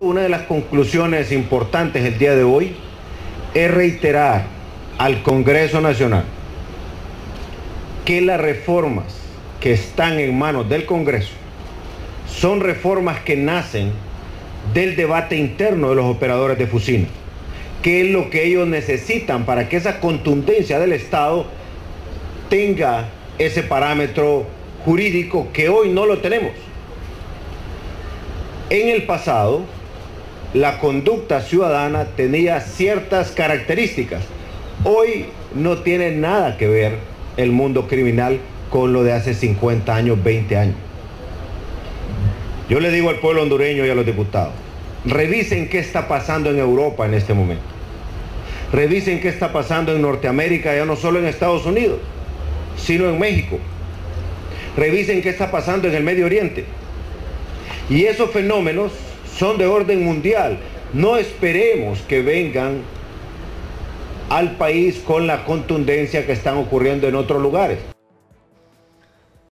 una de las conclusiones importantes el día de hoy es reiterar al Congreso Nacional que las reformas que están en manos del Congreso son reformas que nacen del debate interno de los operadores de Fusina, que es lo que ellos necesitan para que esa contundencia del Estado tenga ese parámetro jurídico que hoy no lo tenemos. En el pasado, la conducta ciudadana tenía ciertas características. Hoy no tiene nada que ver el mundo criminal con lo de hace 50 años, 20 años. Yo le digo al pueblo hondureño y a los diputados, revisen qué está pasando en Europa en este momento. Revisen qué está pasando en Norteamérica, ya no solo en Estados Unidos, sino en México. Revisen qué está pasando en el Medio Oriente. Y esos fenómenos son de orden mundial. No esperemos que vengan al país con la contundencia que están ocurriendo en otros lugares.